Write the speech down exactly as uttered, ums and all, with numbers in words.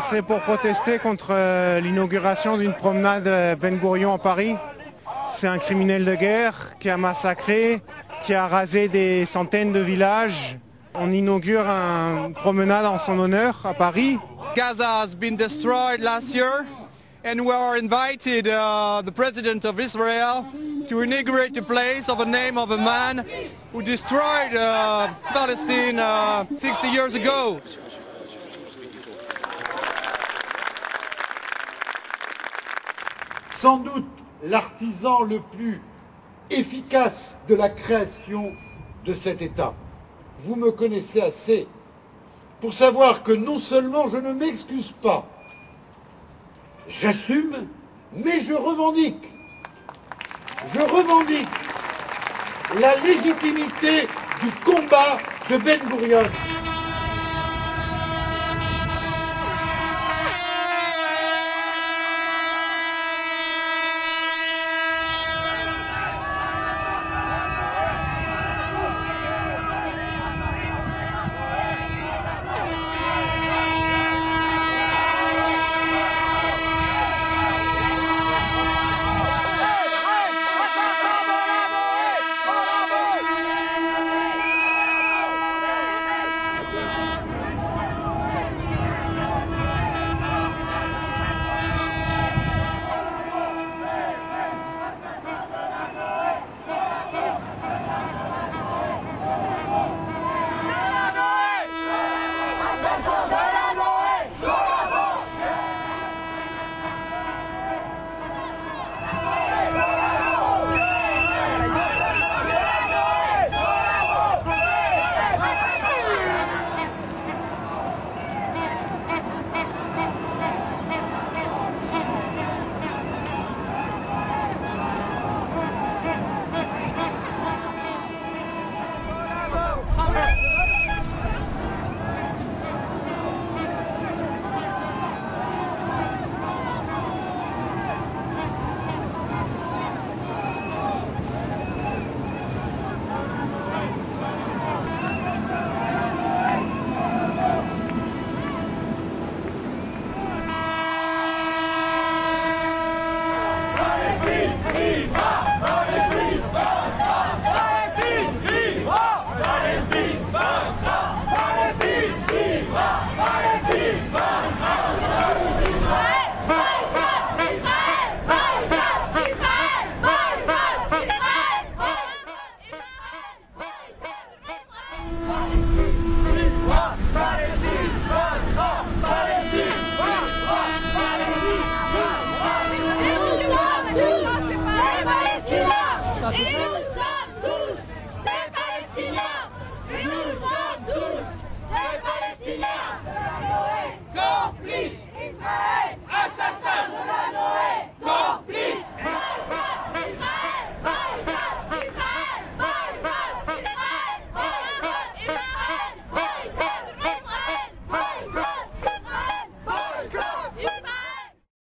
c'est pour protester contre euh, l'inauguration d'une promenade euh, Ben Gourion à Paris. C'est un criminel de guerre qui a massacré, qui a rasé des centaines de villages. On inaugure une promenade en son honneur à Paris. Gaza has been destroyed last year, and we are invited uh, the President of Israel to inaugurate the place of the name of a man who destroyed uh, Palestine uh, sixty years ago. Sans doute l'artisan le plus efficace de la création de cet État. Vous me connaissez assez pour savoir que non seulement je ne m'excuse pas, j'assume, mais je revendique. Je revendique la légitimité du combat de Ben Gourion. Viva!